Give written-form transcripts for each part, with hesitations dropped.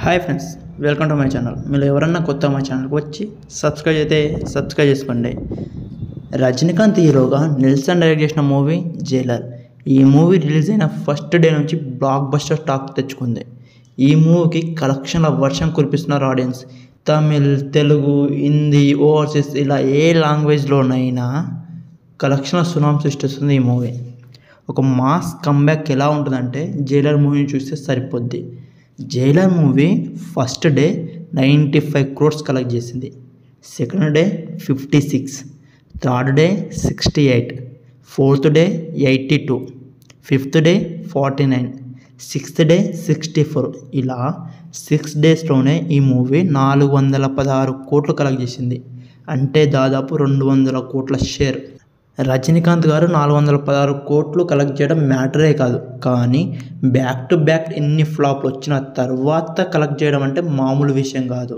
Hi friends, welcome to my channel. మీరు ఎవరన్నా కొత్త మా ఛానల్కి వచ్చి సబ్స్క్రైబ్ అయితే సబ్స్క్రైబ్ చేసుకోండి. రజనీకాంత్ హీరోగా నెల్సన్ డైరెక్ట్ చేసిన మూవీ జైలర్. ఈ మూవీ రిలీజ్ అయిన ఫస్ట్ డే నుంచి బ్లాక్ బస్టర్ టాక్ తెచ్చుకుంది. ఈ మూవీకి కలెక్షన్ల వర్షం కురిపిస్తున్నారు ఆడియన్స్. తమిళ్, తెలుగు, హిందీ, ఓవర్సీస్ ఇలా ఏ లాంగ్వేజ్లోనైనా కలెక్షన్ల సునామీ సృష్టిస్తుంది ఈ మూవీ. ఒక మాస్ కంబ్యాక్ ఎలా ఉంటుందంటే జైలర్ మూవీని చూస్తే సరిపోద్ది. Jailer movie first day 95 crores collect చేసింది. Second day 56, third day 68, fourth day 82, fifth day 49, sixth day 64. ఇలా 6 daysలోనే ఈ మూవీ 416 కోట్లు కలెక్ట్ చేసింది. అంటే దాదాపు 200 కోట్ల షేర్. రజనీకాంత్ గారు 416 కోట్లు కలెక్ట్ చేయడం మ్యాటరే కాదు, కానీ బ్యాక్ టు బ్యాక్ ఎన్ని ఫ్లాప్లు వచ్చిన తర్వాత కలెక్ట్ చేయడం అంటే మామూలు విషయం కాదు.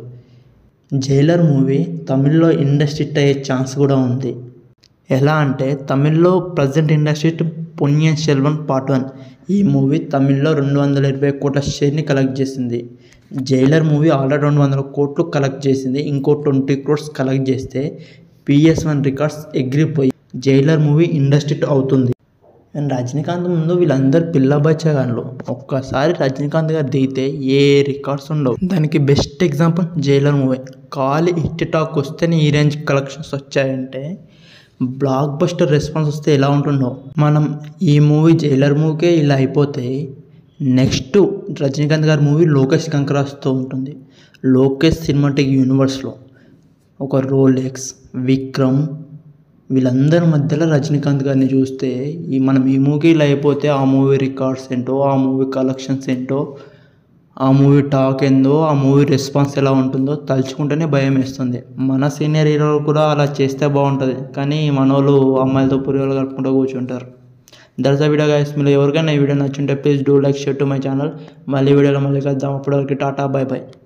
జైలర్ మూవీ తమిళ్లో ఇండస్ట్రీ హిట్ అయ్యే ఛాన్స్ కూడా ఉంది. ఎలా అంటే తమిళ్లో present industry Ponniyin Selvan part 1. ఈ మూవీ తమిళ్లో 220 కోట్ల షేర్ని కలెక్ట్ చేసింది. జైలర్ మూవీ ఆల్రెడీ 200 కోట్లు కలెక్ట్ చేసింది. ఇంకో 20 crores కలెక్ట్ చేస్తే PS1 రికార్డ్స్ ఎగిరిపోయి జైలర్ మూవీ ఇండస్ట్రీ అవుతుంది. అండ్ రజనీకాంత్ ముందు వీళ్ళందరూ పిల్ల బచ్చగాళ్ళు. ఒక్కసారి రజనీకాంత్ గారు దిగితే ఏ రికార్డ్స్ ఉండవు. దానికి బెస్ట్ ఎగ్జాంపుల్ జైలర్ మూవీ. ఖాళీ హిట్ టాక్ వస్తేనే ఈ రేంజ్ కలెక్షన్స్ వచ్చాయంటే బ్లాక్ బస్టర్ రెస్పాన్స్ వస్తే ఎలా ఉంటుందో. మనం ఈ మూవీ జైలర్ మూవీకే ఇలా అయిపోతే నెక్స్ట్ రజనీకాంత్ గారి మూవీ లోకేష్ కంకరాస్తో ఉంటుంది. లోకేష్ సినిమాటిక్ యూనివర్స్లో ఒక రోలెక్స్, విక్రమ్ వీళ్ళందరి మధ్యలో రజనీకాంత్ గారిని చూస్తే మనం ఈ మూవీకి ఇలా అయిపోతే ఆ మూవీ రికార్డ్స్ ఏంటో, ఆ మూవీ కలెక్షన్స్ ఏంటో, ఆ మూవీ టాక్ ఏందో, ఆ మూవీ రెస్పాన్స్ ఎలా ఉంటుందో తలుచుకుంటేనే భయం వేస్తుంది. మన సీనియర్ హీరోలు కూడా అలా చేస్తే బాగుంటుంది, కానీ మనోళ్ళు అమ్మాయిలతో పురియోలు కలుపుకుంటూ కూర్చుంటారు. That's the video guys. మీరు ఎవరికైనా ఈ వీడియో నచ్చుంటే please do like, share to my channel. మళ్ళీ వీడియోలో మళ్ళీ కలుద్దాం. అప్పటివరకు టాటా, బై బై.